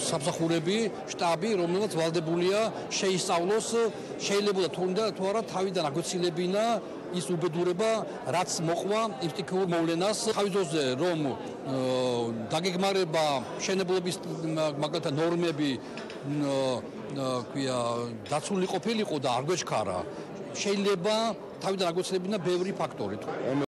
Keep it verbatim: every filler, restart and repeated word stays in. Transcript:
სამსახურები, შტაბი, რომელსაც ვალდებულია შეისწავლოს შეიძლება თუნდა თუ არა თავიდან აგვეცილებინა ის უბედურება, რაც მოყვა ინსტიტუტურ მოვლენას თავიზოზე რომ დაგეგმარება მშენებლობის მაგალითად ნორმები ქვია დაცული ყოფილიყო და არ გვეჩქარა შეიძლება თავიდან აგვეცილებინა ბევრი ფაქტორი.